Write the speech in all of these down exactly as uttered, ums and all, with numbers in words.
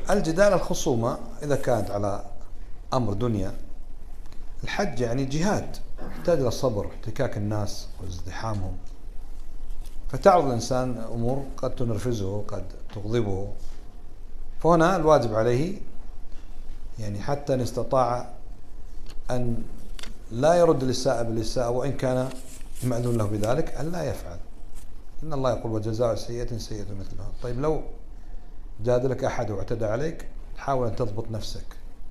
الجدال الخصومة إذا كانت على أمر دنيا، الحج يعني جهاد يحتاج إلى صبر احتكاك الناس وازدحامهم، فتعرض الإنسان أمور قد تنرفزه قد تغضبه، فهنا الواجب عليه يعني حتى إن استطاع أن لا يرد الإساءة بالإساءة وإن كان مأذون له بذلك أن لا يفعل، إن الله يقول وجزاء سيئة سيئة مثلها. طيب لو جادلك أحد واعتدى عليك حاول أن تضبط نفسك،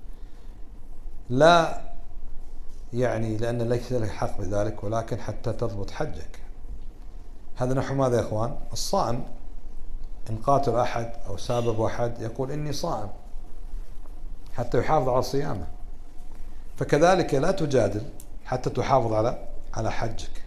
لا يعني لأن ليس لك حق بذلك ولكن حتى تضبط حجك. هذا نحو ماذا يا أخوان؟ الصائم إن قاتل أحد أو سابب أحد يقول إني صائم حتى يحافظ على صيامه، فكذلك لا تجادل حتى تحافظ على على حجك.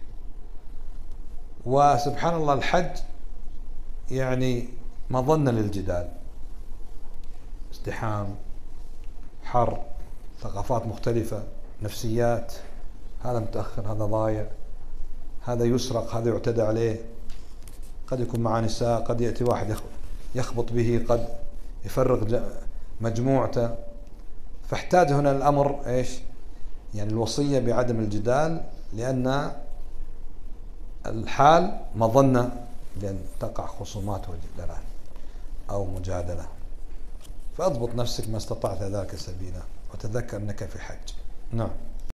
وسبحان الله الحج يعني مظنة للجدال، ازدحام، حر، ثقافات مختلفة، نفسيات، هذا متأخر هذا ضايع، هذا يسرق هذا يعتدى عليه، قد يكون معه نساء، قد يأتي واحد يخبط به، قد يفرق مجموعته، فاحتاج هنا الأمر إيش؟ يعني الوصية بعدم الجدال، لأن الحال مظنة لأن تقع خصومات وجدال أو مجادلة، فأضبط نفسك ما استطعت ذلك سبيلا، وتذكر أنك في حج. نعم.